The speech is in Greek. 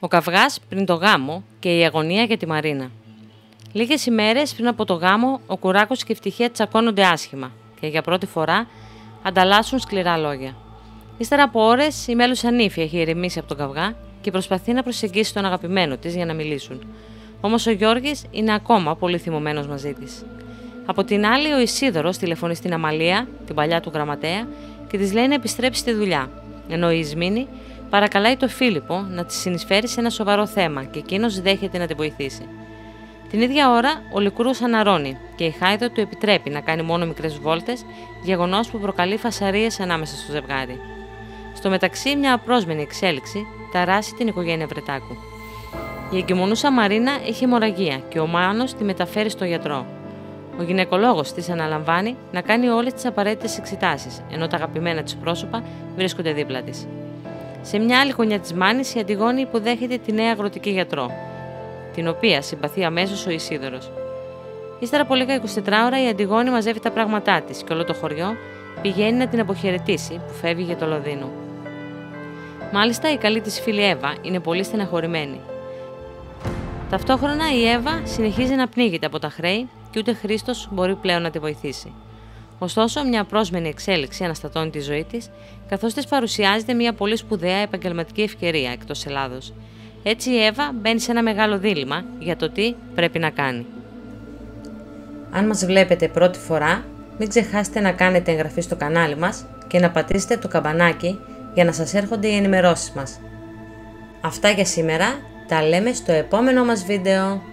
Ο καυγάς πριν το γάμο και η αγωνία για τη Μαρίνα. Λίγες ημέρες πριν από το γάμο, ο Κουράκος και η Ευτυχία τσακώνονται άσχημα και για πρώτη φορά ανταλλάσσουν σκληρά λόγια. Ύστερα από ώρες, η μέλουσα νύφη έχει ηρεμήσει από τον καυγά και προσπαθεί να προσεγγίσει τον αγαπημένο της για να μιλήσουν. Όμως ο Γιώργης είναι ακόμα πολύ θυμωμένος μαζί της. Από την άλλη, ο Ισίδωρος τηλεφωνεί στην Αμαλία, την παλιά του γραμματέα, και της λέει να επιστρέψει στη δουλειά, ενώ η Ισμήνη παρακαλάει τον Φίλιππο να της συνεισφέρει σε ένα σοβαρό θέμα και εκείνος δέχεται να τη βοηθήσει. Την ίδια ώρα, ο Λυκούρος αναρρώνει και η Χάιδο του επιτρέπει να κάνει μόνο μικρές βόλτες, γεγονός που προκαλεί φασαρίες ανάμεσα στο ζευγάρι. Στο μεταξύ, μια απρόσμενη εξέλιξη ταράσει την οικογένεια Βρετάκου. Η εγκυμονούσα Μαρίνα έχει αιμορραγία και ο Μάνος τη μεταφέρει στο γιατρό. Ο γυναικολόγος της αναλαμβάνει να κάνει όλες τις απαραίτητες εξετάσεις, ενώ τα αγαπημένα της πρόσωπα βρίσκονται δίπλα της. Σε μια άλλη γωνιά της Μάνης, η Αντιγόνη υποδέχεται τη νέα αγροτική γιατρό, την οποία συμπαθεί αμέσως ο Ισίδωρος. Ύστερα από λίγα 24 ώρα, η Αντιγόνη μαζεύει τα πράγματά της και όλο το χωριό πηγαίνει να την αποχαιρετήσει που φεύγει για το Λονδίνο. Μάλιστα, η καλή της φίλη Εύα είναι πολύ στεναχωρημένη. Ταυτόχρονα, η Εύα συνεχίζει να πνίγεται από τα χρέη και ούτε Χρήστος μπορεί πλέον να τη βοηθήσει. Ωστόσο, μια απρόσμενη εξέλιξη αναστατώνει τη ζωή της, καθώς της παρουσιάζεται μια πολύ σπουδαία επαγγελματική ευκαιρία εκτός Ελλάδος. Έτσι, η Εύα μπαίνει σε ένα μεγάλο δίλημμα για το τι πρέπει να κάνει. Αν μας βλέπετε πρώτη φορά, μην ξεχάσετε να κάνετε εγγραφή στο κανάλι μας και να πατήσετε το καμπανάκι για να σας έρχονται οι ενημερώσεις μας. Αυτά για σήμερα, τα λέμε στο επόμενο μας βίντεο.